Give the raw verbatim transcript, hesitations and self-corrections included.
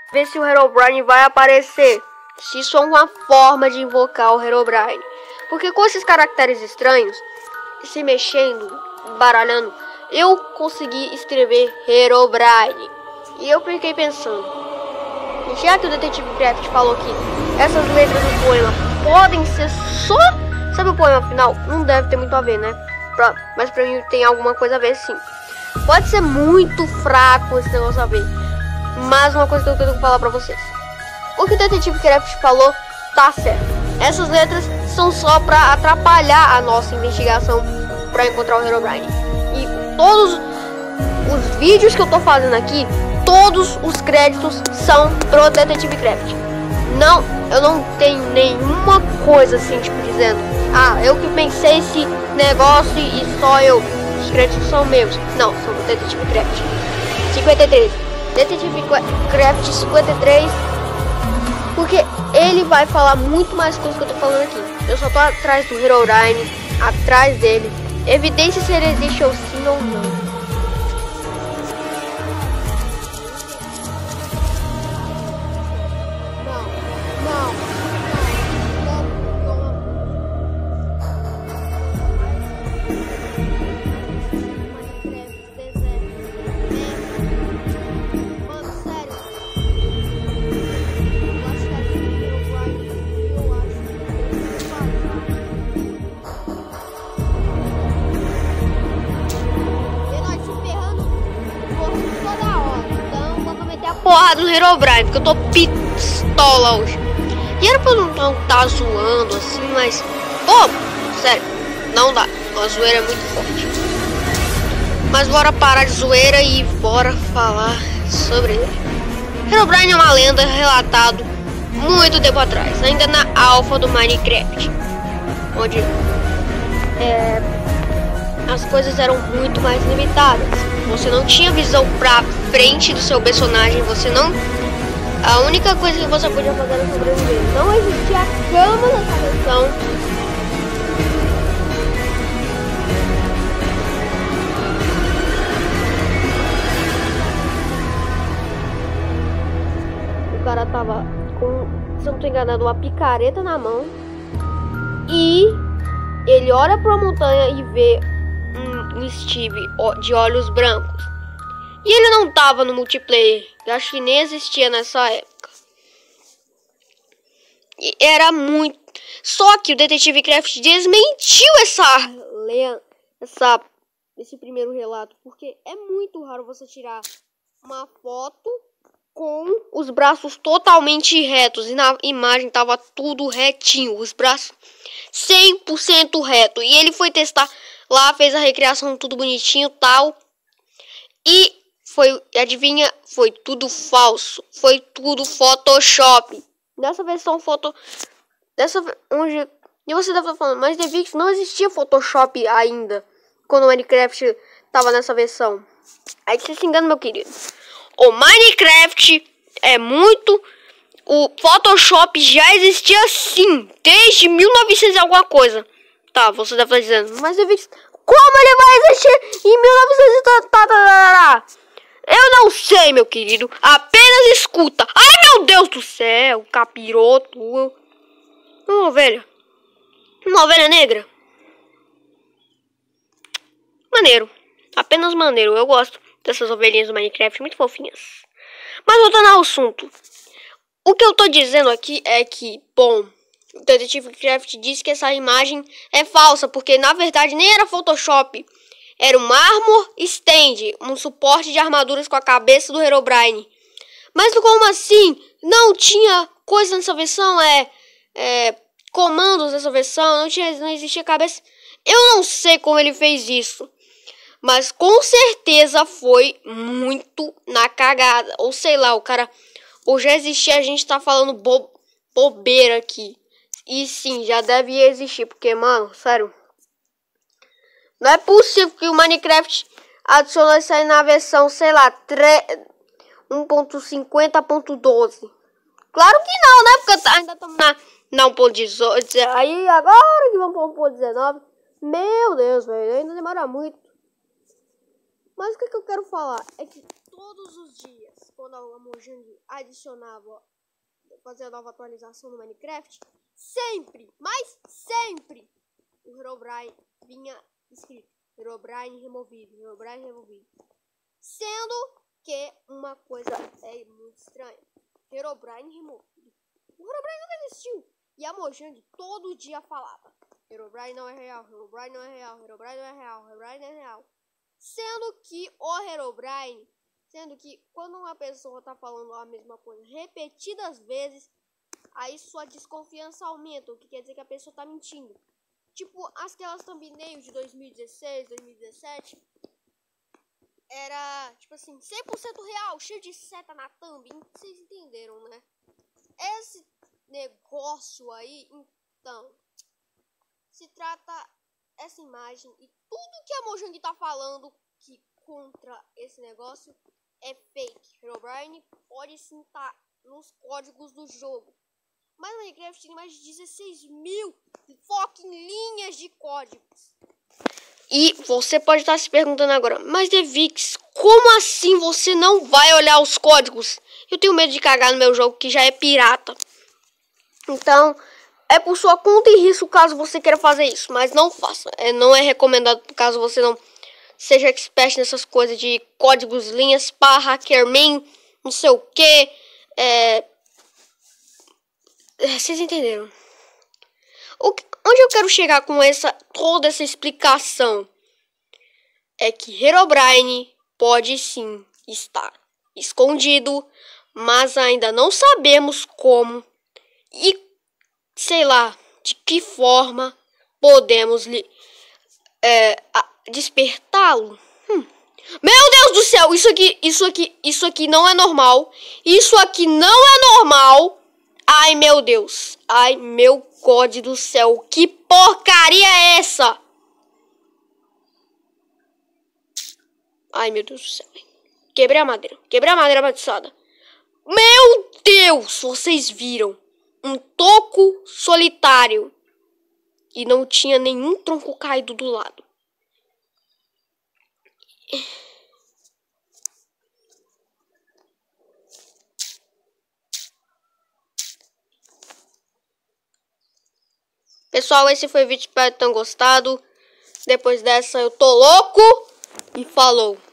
Ver se o Herobrine vai aparecer. Se isso é uma forma de invocar o Herobrine. Porque com esses caracteres estranhos, se mexendo, baralhando, eu consegui escrever Herobrine. E eu fiquei pensando, já que o Detetive Craft falou que essas letras do poema podem ser só... Sabe o poema final? Não deve ter muito a ver, né? Pra... Mas pra mim tem alguma coisa a ver, sim. Pode ser muito fraco esse negócio a ver. Mas uma coisa que eu tenho que falar pra vocês. O que o Detetive Craft falou tá certo. Essas letras são só pra atrapalhar a nossa investigação pra encontrar o Herobrine. E todos os vídeos que eu tô fazendo aqui, todos os créditos são pro Detetive Craft. Não, eu não tenho nenhuma coisa assim, tipo, dizendo, ah, eu que pensei esse negócio e só eu. Os créditos são meus. Não, são do Detetive Craft. cinquenta e três. Detetive Craft cinquenta e três. Porque ele vai falar muito mais coisas que eu tô falando aqui. Eu só tô atrás do Herobrine, atrás dele. Evidência se ele existe ou sim ou não. Porra do Herobrine, porque eu tô pistola hoje. E era pra eu não estar tá zoando assim, mas... Pô, sério, não dá. A zoeira é muito forte. Mas bora parar de zoeira e bora falar sobre ele. Herobrine é uma lenda relatado muito tempo atrás, ainda na alfa do Minecraft, onde é, as coisas eram muito mais limitadas. Você não tinha visão pra frente do seu personagem, você não... A única coisa que você podia fazer era sobreviver. Não existia cama nessa versão. O cara tava com, se eu não tô enganado, uma picareta na mão. E ele olha pra montanha e vê um Steve de olhos brancos. E ele não tava no multiplayer. Eu acho que nem existia nessa época. E era muito... Só que o Detetive Craft desmentiu essa... essa esse primeiro relato. Porque é muito raro você tirar uma foto com os braços totalmente retos. E na imagem tava tudo retinho. Os braços cem por cento reto. E ele foi testar lá, fez a recriação tudo bonitinho e tal. E... Foi, adivinha, foi tudo falso, foi tudo Photoshop. Dessa versão foto, dessa onde, e você deve estar falando, mas Devix, não existia Photoshop ainda, quando o Minecraft tava nessa versão. Aí você se engana, meu querido. O Minecraft é muito, o Photoshop já existia sim, desde mil e novecentos e alguma coisa. Tá, você deve estar dizendo, mas Devix, como ele vai existir em mil e novecentos? Eu não sei, meu querido. Apenas escuta. Ai, meu Deus do céu. Capiroto. Uma ovelha. Uma ovelha negra. Maneiro. Apenas maneiro. Eu gosto dessas ovelhinhas do Minecraft. Muito fofinhas. Mas voltando ao assunto. O que eu tô dizendo aqui é que, bom, o Detetive Craft disse que essa imagem é falsa. Porque, na verdade, nem era Photoshop. Era um Armor Stand, um suporte de armaduras com a cabeça do Herobrine. Mas como assim? Não tinha coisa nessa versão, é, é comandos nessa versão, não, tinha, não existia cabeça. Eu não sei como ele fez isso. Mas com certeza foi muito na cagada. Ou sei lá, o cara... Ou já existia, a gente tá falando bo, bobeira aqui. E sim, já deve existir, porque, mano, sério... Não é possível que o Minecraft adicionou isso aí na versão, sei lá, um ponto cinquenta ponto doze. Claro que não, né? Porque ainda estamos na, na um ponto dezoito. Aí agora que vamos para um ponto dezenove. Meu Deus, velho. Ainda demora muito. Mas o que, que eu quero falar é que todos os dias, quando a Mojang adicionava, fazia nova atualização no Minecraft, sempre, mas sempre, o Herobrine vinha escrito Herobrine removido, Herobrine removido. Sendo que uma coisa é muito estranha. Herobrine removido. O Herobrine nunca existiu. E a Mojang todo dia falava: Herobrine não é real, Herobrine não é real, Herobrine não é real, Herobrine não é real. Sendo que o Herobrine, sendo que quando uma pessoa tá falando a mesma coisa repetidas vezes, aí sua desconfiança aumenta, o que quer dizer que a pessoa tá mentindo. Tipo, aquelas thumbnails de dois mil e dezesseis, dois mil e dezessete, era, tipo assim, cem por cento real, cheio de seta na thumb. Vocês entenderam, né? Esse negócio aí, então, se trata essa imagem e tudo que a Mojang tá falando que contra esse negócio é fake. Herobrine pode sim estar nos códigos do jogo. Mas no Minecraft tem mais de dezesseis mil fucking linhas de códigos. E você pode estar se perguntando agora, mas Devix, como assim você não vai olhar os códigos? Eu tenho medo de cagar no meu jogo que já é pirata. Então, é por sua conta e risco caso você queira fazer isso. Mas não faça. É, não é recomendado caso você não seja expert nessas coisas de códigos, linhas, pá, hackerman, não sei o que. É... Vocês entenderam? O que, onde eu quero chegar com essa toda essa explicação é que Herobrine pode sim estar escondido, mas ainda não sabemos como e sei lá de que forma podemos é, despertá-lo. Hum. Meu Deus do céu, isso aqui, isso aqui, isso aqui não é normal. Isso aqui não é normal. Ai, meu Deus. Ai, meu God do céu. Que porcaria é essa? Ai, meu Deus do céu. Quebrei a madeira. Quebrei a madeira amaldiçoada. Meu Deus. Vocês viram. Um toco solitário. E não tinha nenhum tronco caído do lado. Pessoal, esse foi o vídeo, espero que tenham gostado. Depois dessa eu tô louco e falou.